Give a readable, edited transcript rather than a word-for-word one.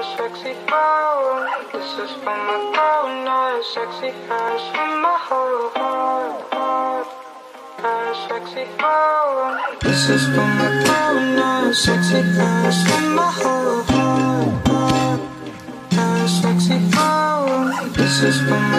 sexy power. This is for my power, sexy ass from my whole heart. Sexy power. This is for my power, sexy ass from my whole heart. Sexy power. This is for my